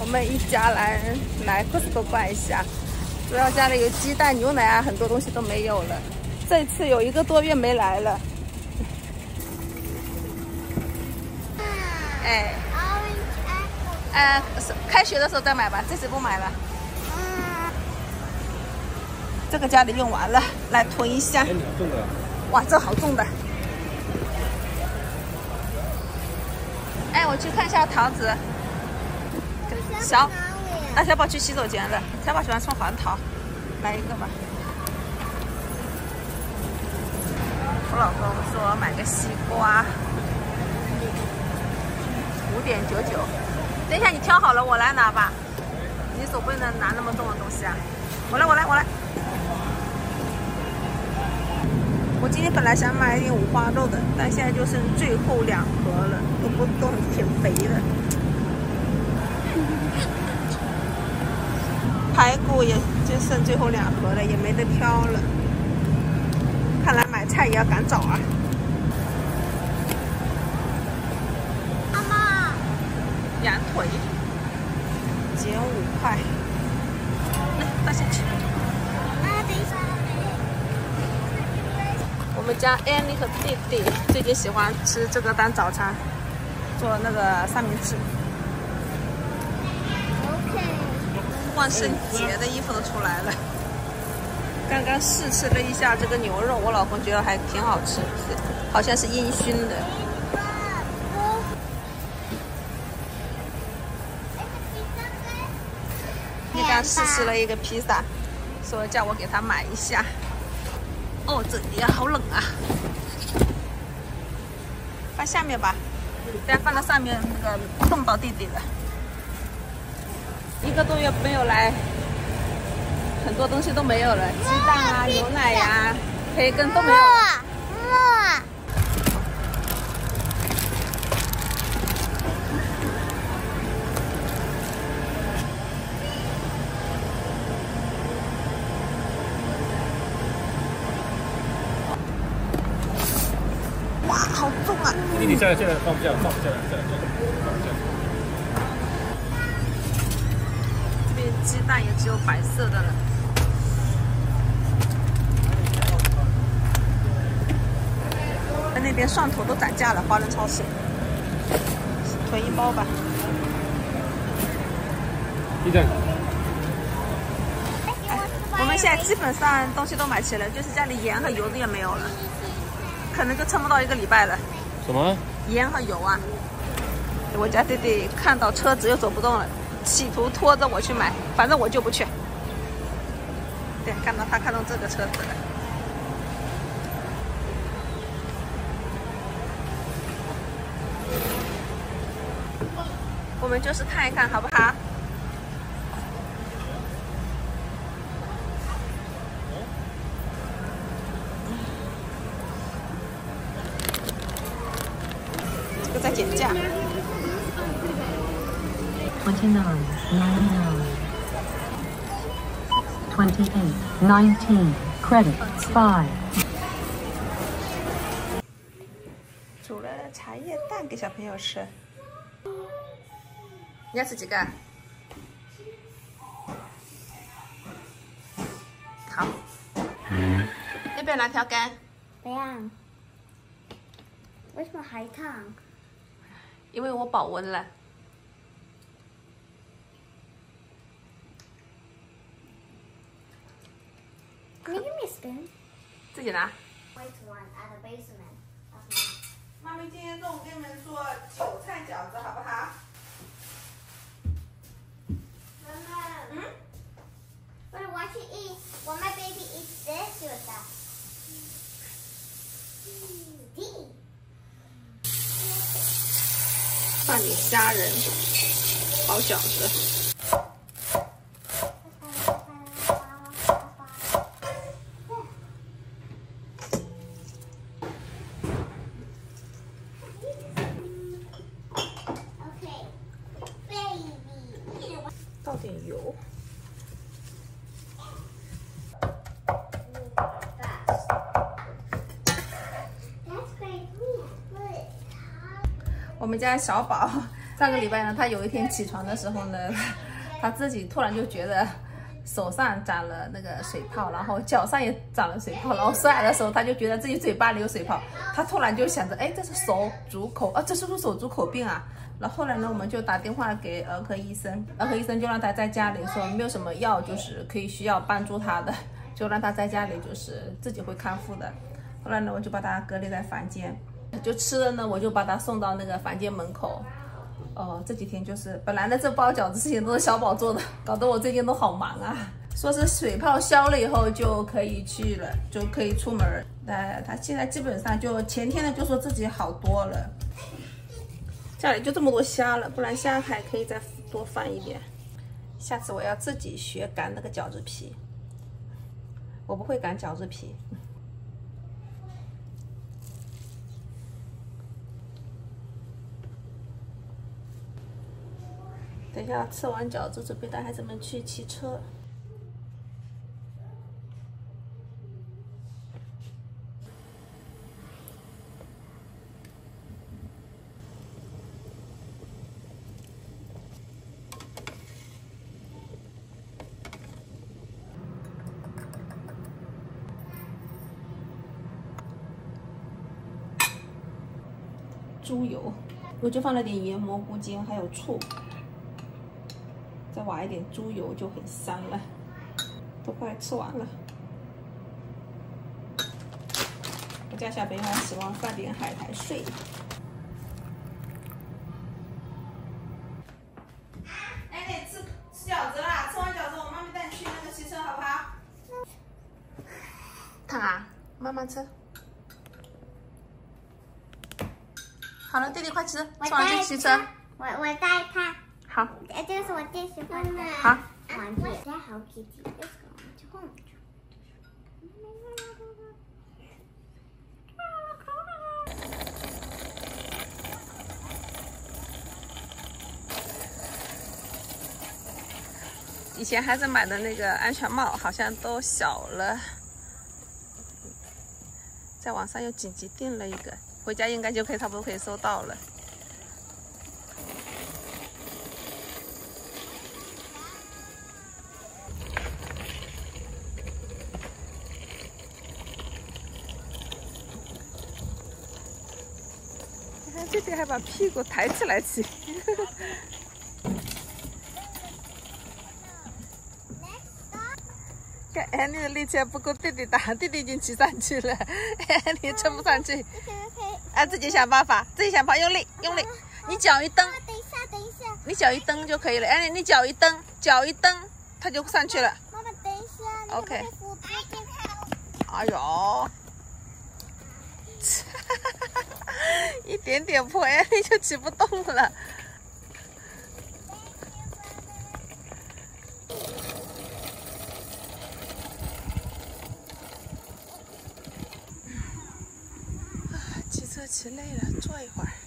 们一家来Costco逛一下，主要家里有鸡蛋、牛奶啊，很多东西都没有了。这次有1个多月没来了。哎，开学的时候再买吧，这次不买了。这个家里用完了，来囤一箱。哇，这好重的！哎，我去看一下桃子。小宝去洗手间了。小宝喜欢吃黄桃，来一个吧。我老公说买个西瓜，5.99。等一下，你挑好了，我来拿吧。你手不能拿那么重的东西啊！我来。我今天本来想买一点五花肉的，但现在就剩最后2盒了，都挺肥的。排骨也就剩最后2盒了，也没得挑了。看来买菜也要赶早啊！妈妈，羊腿减5块，来放下去。等一下。我们家 Annie 和弟弟最近喜欢吃这个当早餐，做那个三明治。万圣节的衣服都出来了。刚刚试吃了一下这个牛肉，我老公觉得还挺好吃，好像是烟熏的。你刚试吃了一个披萨，说叫我给他买一下。哦，这里好冷啊！放下面吧，等下放到上面那个冻到弟弟了。1个多月没有来，很多东西都没有了，鸡蛋啊、牛奶呀、培根都没有了。哇，好重啊！ 你下来，放不下，放不下来， 这边鸡蛋也只有白色的了。在那边蒜头都涨价了，华人超市。囤1包吧。我们现在基本上东西都买齐了，就是家里盐和油的也没有了，可能就撑不到1个礼拜了。 什么？ 盐和油啊！我家弟弟看到车子又走不动了，企图拖着我去买，反正我就不去。对，看到他看中这个车子了。我们就是看一看，好不好？这个在减价。 $29.99 credit 5。 煮了茶叶蛋给小朋友吃。你要吃几个？好。要不要拿条干？ 不要。为什么还烫？ 因为我保温了。 Can you give me a spoon? 自己拿。妈咪今天中午跟你们做韭菜饺子，好不好？ 妈妈。But what you eat? What my baby eats this with that? Tea. 放点虾仁，包饺子。倒点油。我们们家小宝上个礼拜呢，他有一天起床的时候呢，他自己突然就觉得手上长了那个水泡，然后脚上也长了水泡，然后刷牙的时候他就觉得自己嘴巴里有水泡，他突然就想着，哎，这是手足口啊，这是不是手足口病啊？然后后来呢，我们就打电话给儿科医生，儿科医生就让他在家里说没有什么药，就是可以需要帮助他的，就让他在家里就是自己会康复的。后来呢，我就把他隔离在房间，就吃了呢，我就把他送到那个房间门口。这几天就是本来呢，这包饺子事情都是小宝做的，搞得我最近都好忙啊。说是水泡消了以后就可以去了，就可以出门。他现在基本上就前天呢就说自己好多了。家里就这么多虾了，不然虾还可以再多放一点。下次我要自己学擀那个饺子皮，我不会擀饺子皮。等一下吃完饺子，准备带孩子们去骑车。猪油，我就放了点盐、蘑菇精，还有醋。再挖一点猪油就很香了，都快吃完了。我家小朋友喜欢放点海苔碎。哎，你吃饺子啦！吃完饺子，我妈妈带你去那个骑车，好不好？烫啊，慢慢吃。好了，弟弟快吃，吃完就骑车。 我带他。 好， 这个是我最喜欢的。 好， 玩具。在好几集，这个就控制。 以前孩子买的那个安全帽好像都小了，在网上又紧急订了一个，回家应该就可以差不多可以收到了。你看这边还把屁股抬起来骑。安妮的力气还不够弟弟大，弟弟已经骑上去了，安妮撑不上去。哎，自己想办法，自己想办法，用力，用力。你脚一蹬， 等一下，等一下。 你脚一蹬就可以了。安妮，你脚一蹬，脚一蹬，它就上去了。 妈妈，等一下。 OK。 扶住哎呦，一点点破，安妮就骑不动了。骑车骑累了，坐一会儿。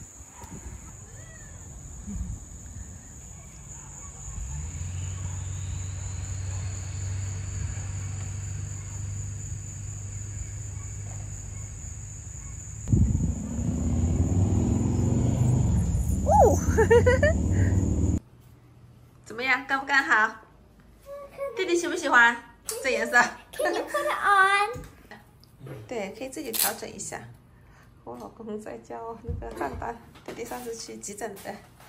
怎么样，干不干好？弟弟喜不喜欢这颜色？ Can you put it on？ 对，可以自己调整一下。我老公在教那个蛋蛋，弟弟上次去急诊的。